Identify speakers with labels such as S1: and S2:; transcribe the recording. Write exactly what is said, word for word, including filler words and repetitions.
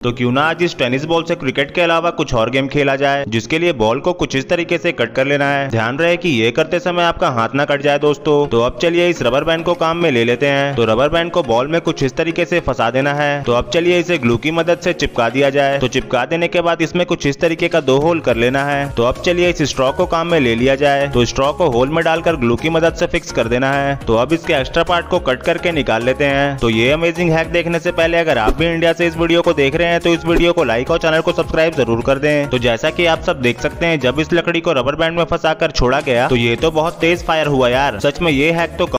S1: तो क्यों ना आज इस टेनिस बॉल से क्रिकेट के अलावा कुछ और गेम खेला जाए, जिसके लिए बॉल को कुछ इस तरीके से कट कर लेना है। ध्यान रहे कि ये करते समय आपका हाथ ना कट जाए दोस्तों। तो अब चलिए इस रबर बैंड को काम में ले लेते हैं। तो रबर बैंड को बॉल में कुछ इस तरीके से फंसा देना है। तो अब चलिए इसे ग्लू की मदद से चिपका दिया जाए। तो चिपका देने के बाद इसमें कुछ इस तरीके का दो होल कर लेना है। तो अब चलिए इस स्ट्रॉ को काम में ले लिया जाए। तो स्ट्रॉ को होल में डालकर ग्लू की मदद से फिक्स कर देना है। तो अब इसके एक्स्ट्रा पार्ट को कट करके निकाल लेते हैं। तो ये अमेजिंग हैक देखने से पहले अगर आप भी इंडिया से इस वीडियो को देख रहे हैं तो इस वीडियो को लाइक और चैनल को सब्सक्राइब जरूर कर दें। तो जैसा कि आप सब देख सकते हैं, जब इस लकड़ी को रबर बैंड में फंसाकर छोड़ा गया तो ये तो बहुत तेज फायर हुआ यार। सच में ये हैक तो